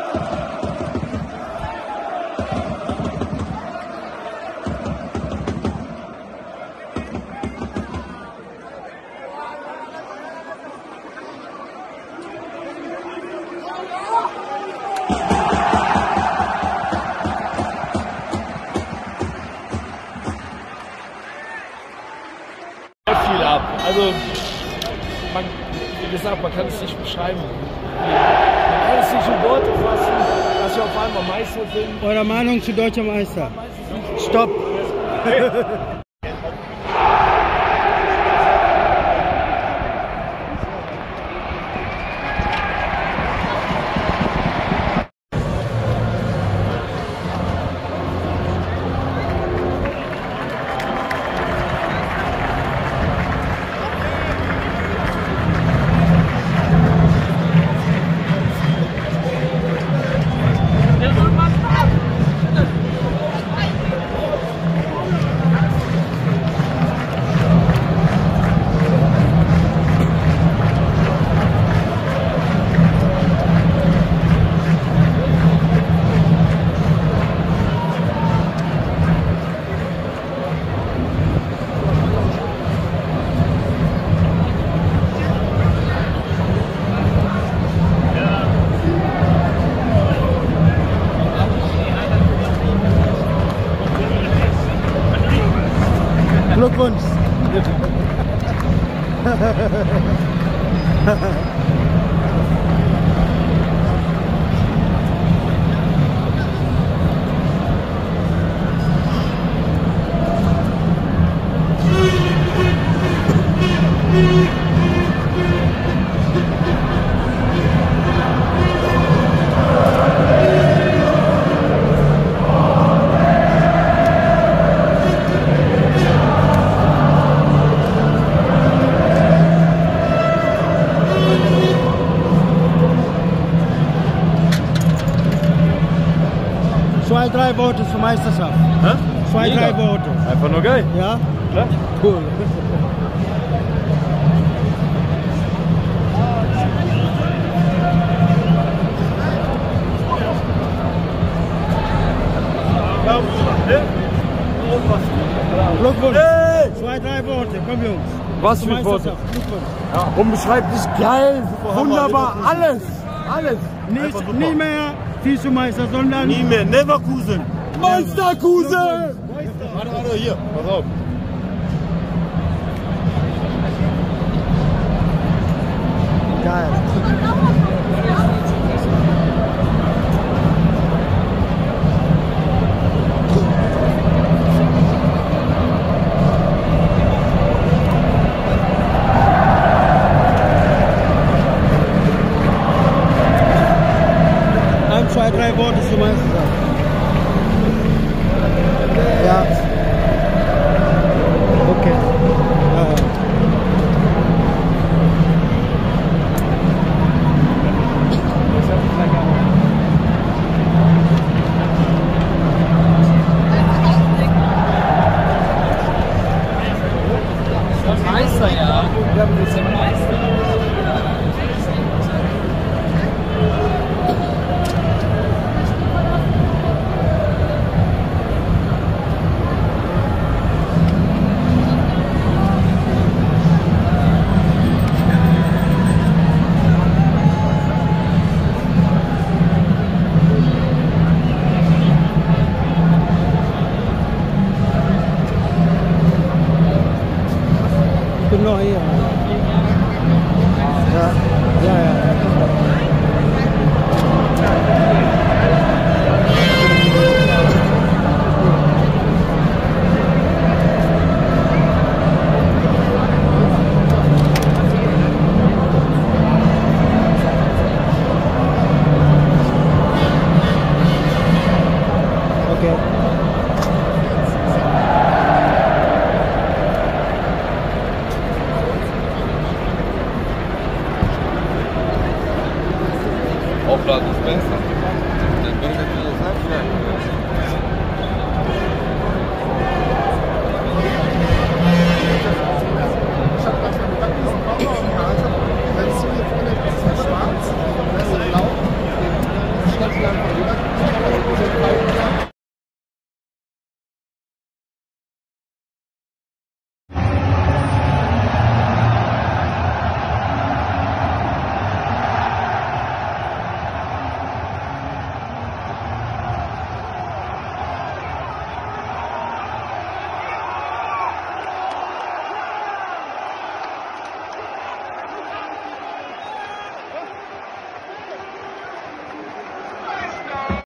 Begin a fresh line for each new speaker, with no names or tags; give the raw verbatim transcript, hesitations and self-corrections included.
Also, man, wie gesagt, man kann es nicht beschreiben. Man kann es nicht in Worte fassen, dass wir auf einmal Meister sind.
Eure Meinung zu deutscher Meister? Stopp! Glückwunsch! Zwei, drei Worte zur Meisterschaft.
Hä?
Zwei,
Mega.
drei Worte.
Einfach nur geil.
Ja?
Klar.
Cool. Glückwunsch.
Hey!
Zwei, drei Worte. Komm, Jungs.
Was
Zur
für Worte?
Meisterschaft. Glückwunsch.
Ja. Unbeschreiblich geil, wunderbar, alles, alles.
Nicht, nie mehr Vizemeister, sondern
Nie mehr, Neverkusen.
Meisterkusen!
Warte, warte, hier, pass auf.
geil. Ein, zwei, drei Worte zur Meisterschaft. Ja. Okay. Ja, ja.
Meister, ja. Wir haben ein bisschen Meister.
Ich bin noch hier. Ja, ja, ja. Okay.
Aufladen ist besser. Dann bringt er mir das Handschlag.
Wenn es hier vorne ist, ist schwarz, das ist blau.
Deutschland.